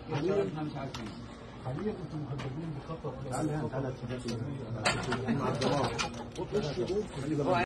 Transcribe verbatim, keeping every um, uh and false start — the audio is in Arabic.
حاليا احنا مش عارفين. حاليا انتم مهددين بخطر. تعالى تعالى